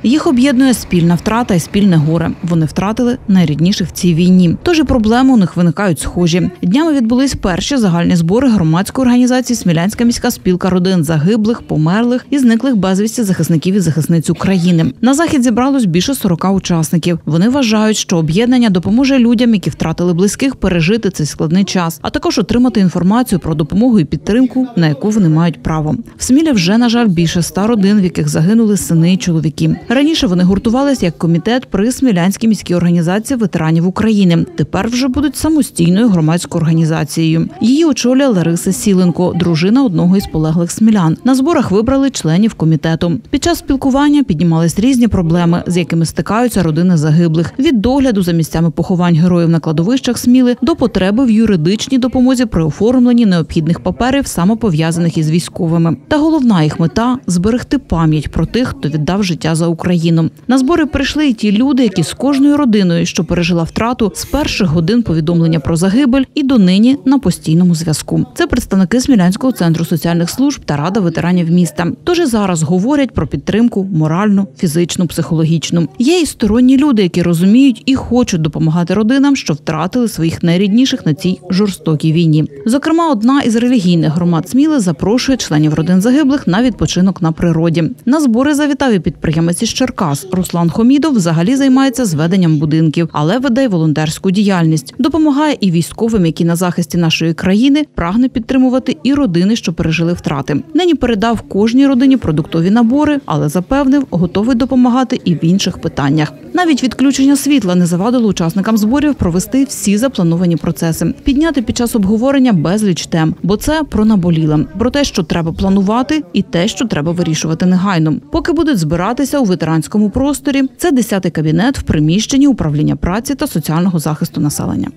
Їх об'єднує спільна втрата і спільне горе. Вони втратили найрідніших в цій війні. Тож і проблеми у них виникають схожі. Днями відбулись перші загальні збори громадської організації «Смілянська міська спілка родин загиблих, померлих і зниклих безвісті захисників і захисниць України». На захід зібралось більше 40 учасників. Вони вважають, що об'єднання допоможе людям, які втратили близьких, пережити цей складний час, а також отримати інформацію про допомогу і підтримку, на яку вони мають право. В Смілі вже, на жаль, більше 100 родин, в яких загинули сини і чоловіки. Раніше вони гуртувалися як комітет при Смілянській міській організації ветеранів України. Тепер вже будуть самостійною громадською організацією. Її очолює Лариса Сіленко, дружина одного із полеглих смілян. На зборах вибрали членів комітету. Під час спілкування піднімались різні проблеми, з якими стикаються родини загиблих. Від догляду за місцями поховань героїв на кладовищах Сміли до потреби в юридичній допомозі при оформленні необхідних паперів, саме пов'язаних із військовими. Та головна їх мета – зберегти пам'ять про тих, хто віддав життя за Україну. На збори прийшли і ті люди, які з кожною родиною, що пережила втрату, з перших годин повідомлення про загибель і донині на постійному зв'язку. Це представники Смілянського центру соціальних служб та Рада ветеранів міста. Тож і зараз говорять про підтримку моральну, фізичну, психологічну. Є і сторонні люди, які розуміють і хочуть допомагати родинам, що втратили своїх найрідніших на цій жорстокій війні. Зокрема, одна із релігійних громад Сміли запрошує членів родин загиблих на відпочинок на природі. На збори завітав і підприємець із Черкас. Руслан Хомідов взагалі займається зведенням будинків, але веде й волонтерську діяльність. Допомагає і військовим, які на захисті нашої країни, прагне підтримувати і родини, що пережили втрати. Нині передав кожній родині продуктові набори, але запевнив, готовий допомагати і в інших питаннях. Навіть відключення світла не завадило учасникам зборів провести всі заплановані процеси. Підняти під час обговорення безліч тем, бо це про наболіле. Про те, що треба планувати, і те, що треба вирішувати негайно. Поки будуть збиратися у ветеранському просторі, це 10-й кабінет в приміщенні управління праці та соціального захисту населення.